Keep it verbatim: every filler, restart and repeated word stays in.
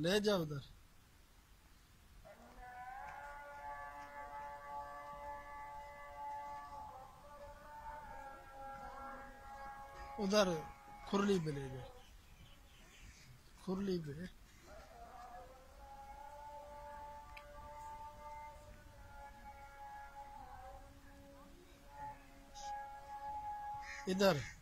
ले जा उधर। उधर खुरली पे ले जा, खुरली पे। इधर